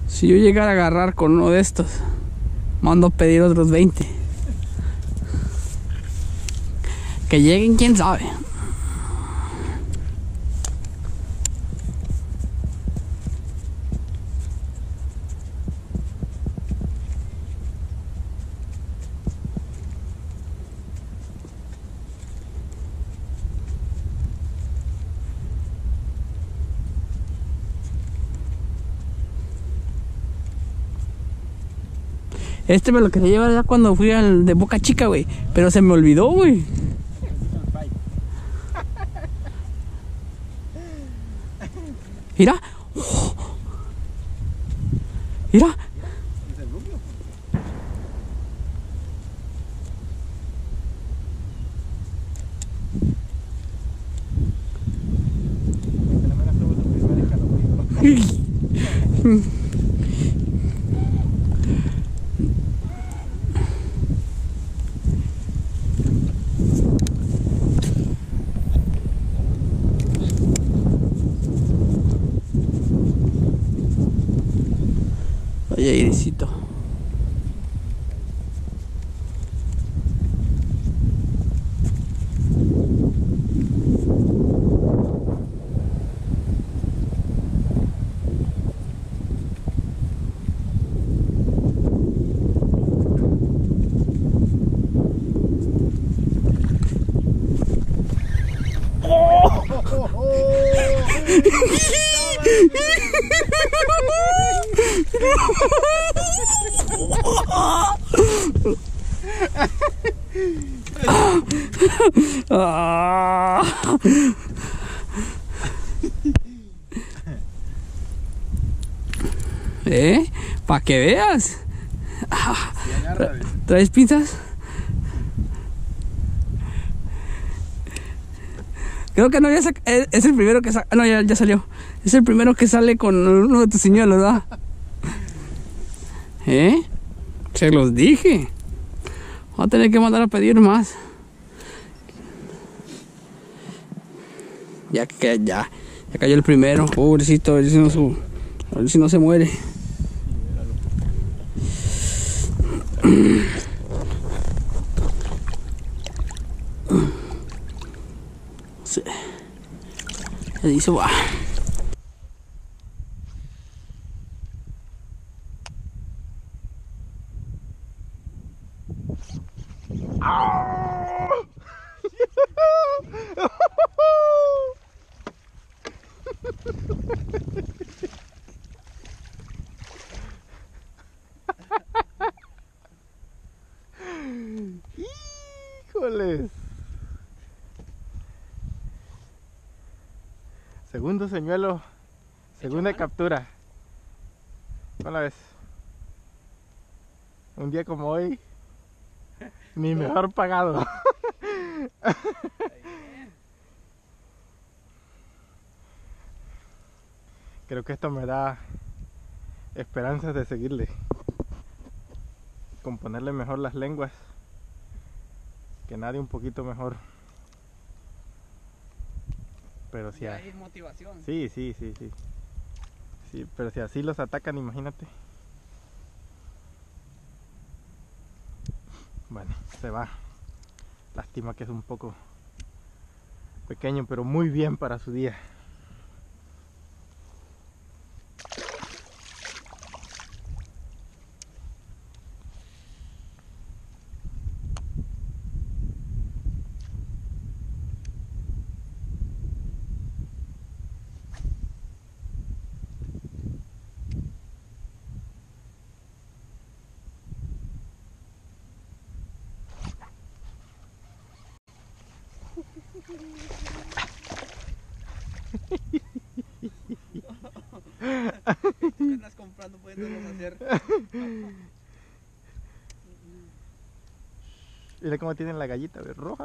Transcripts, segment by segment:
Si yo llegara a agarrar con uno de estos, mando a pedir otros 20. Que lleguen, quién sabe. Este me lo quería llevar ya cuando fui al de Boca Chica, güey. Pero se me olvidó, güey. Mira. Oh. Mira. Vaya airecito. Para que veas. ¿Traes pinzas? Creo que no, es el primero que sale. No, ya salió. Es el primero que sale con uno de tus señuelos, ¿verdad? Se los dije. Voy a tener que mandar a pedir más. Ya cayó el primero. Pobrecito, a ver si no se muere. Sí. Le hizo va. Híjoles. Segundo señuelo, segunda captura. ¿Cómo la ves? Un día como hoy, mi mejor pagado. Creo que esto me da esperanzas de seguirle, componerle mejor las lenguas, que nadie un poquito mejor. Pero si hay motivación. Sí, pero si así los atacan, imagínate. Bueno, se va. Lástima que es un poco pequeño, pero muy bien para su día. ¿Qué andas comprando? Pudiéndolos hacer. Mira cómo tienen la gallita, ¿ves? Roja.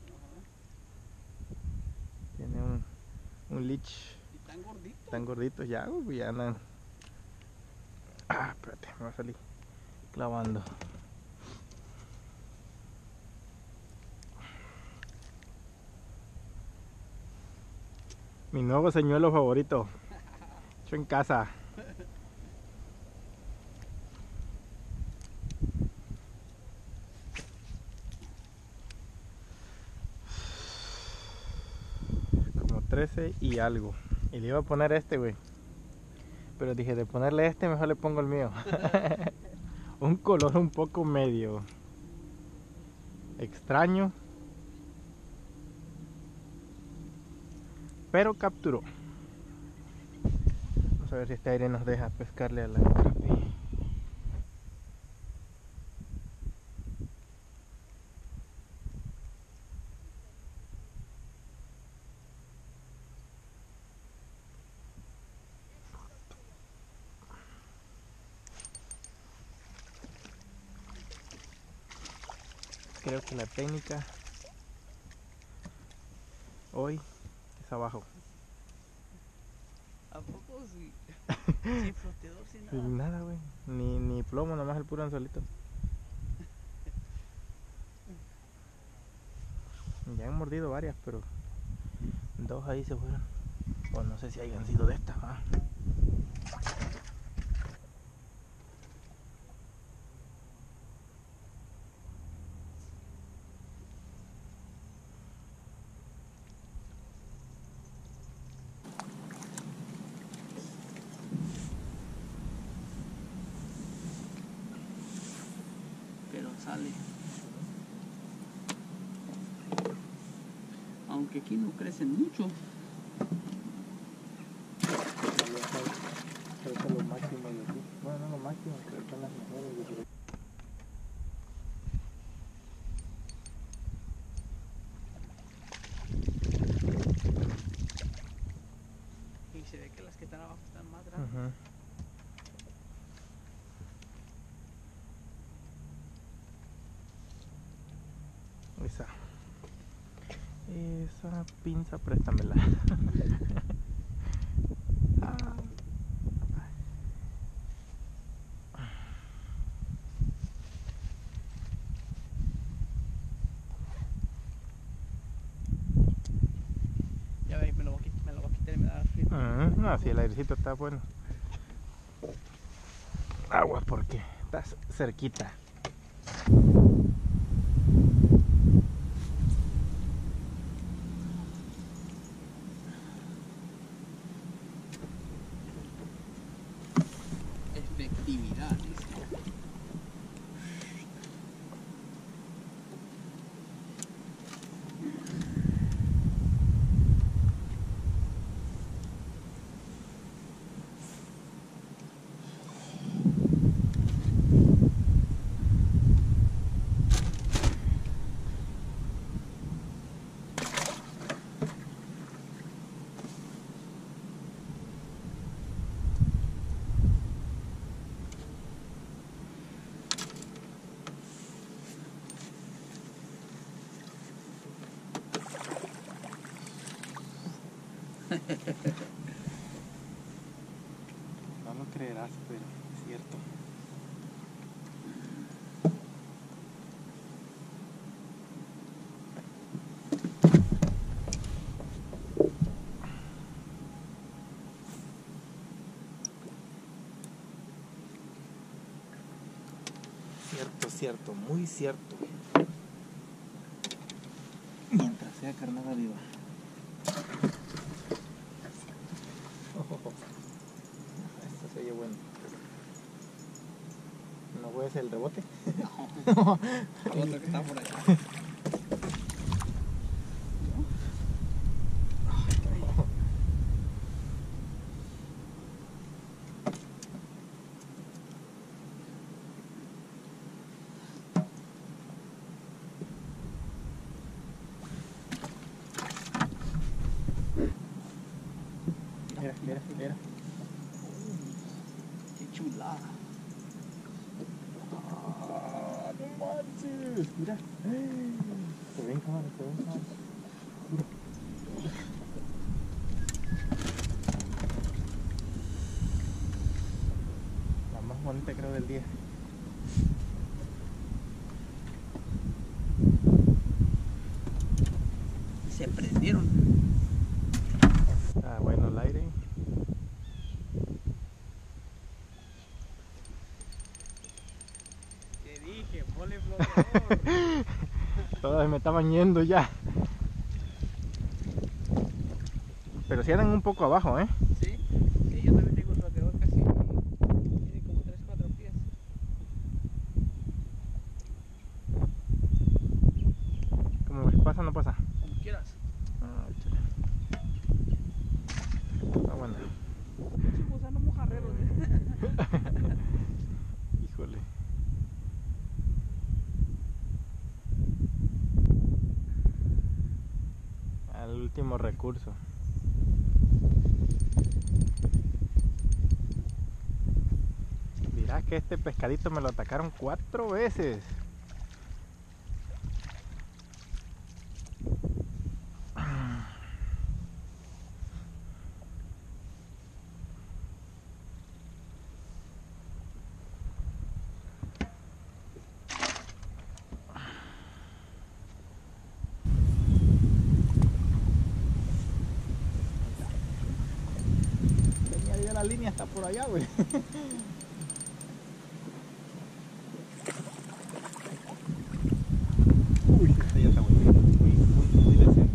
Tiene un leech. ¿Y tan gordito? Tan gorditos ya, ya andan. Espérate, me va a salir clavando. Mi nuevo señuelo favorito, hecho en casa. ese y algo. Y le iba a poner este, güey. Pero dije, de ponerle este, mejor le pongo el mío. Un color un poco medio extraño. Pero capturó. Vamos a ver si este aire nos deja pescarle a la crappie. Creo que la técnica hoy es abajo. ¿A poco sí? Sin floteador, sin nada. Sin nada, güey. Ni plomo, nomás el puro anzuelito. Ya han mordido varias, pero dos ahí se fueron. O no sé si hayan sido de estas, ¿va? Pero sale. Aunque aquí no crecen mucho. Creo que lo máximo de aquí. Bueno, no lo máximo, pero son las mejores de aquí. Y se ve que las que están abajo están más grandes. Esa pinza, préstamela. Ya ve, me lo voy a quitar y me da frío. No, si el airecito está bueno. Agua porque estás cerquita. Efectividad, dice. No lo creerás, pero es cierto. Cierto, muy cierto. Mientras sea carnada viva. Esto se oye bueno. ¿No puede el rebote? No. Otro que está por allá. Mira. Qué chulada. No manches, mira. Se ven cámaras. La más bonita creo del día. Se prendieron. Ah, bueno el aire. Te dije, ponle floteador. Todas me estaban yendo ya. Pero si andan un poco abajo, ¿eh? Sí, sí, yo también tengo otro alrededor casi. Tiene como 3-4 pies. ¿Cómo ves? ¿Pasa o no pasa? Como quieras. Ah, chale. Está bueno. Sí, pues no mojarreros. Híjole. Al último recurso. Mirá que este pescadito me lo atacaron 4 veces. Tenía yo la línea hasta por allá, güey. Uy, este ya está muy decente.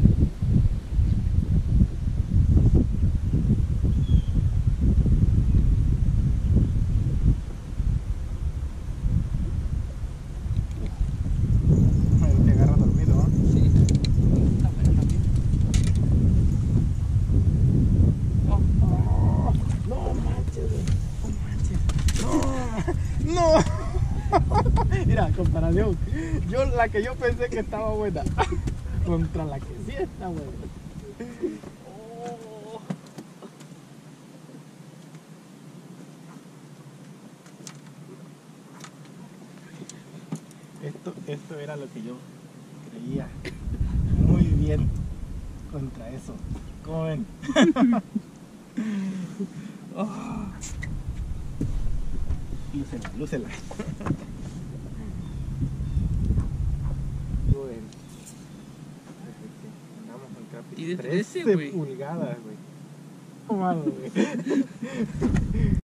Te agarra dormido, ¿no? Sí, está buena también. No manches, no manches. No. Mira, comparación. La que yo pensé que estaba buena contra la que sí está buena. Oh. Esto era lo que yo creía. Muy bien contra eso. ¿Cómo ven? Oh. Lúcela, lúcela. Bueno. Andamos con Capi. Tiene 13 13, güey. pulgadas, güey. Malo, güey.